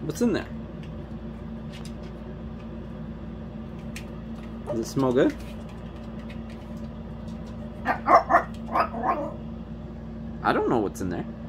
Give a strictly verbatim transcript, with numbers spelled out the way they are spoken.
What's in there? Does it smell good? I don't know what's in there.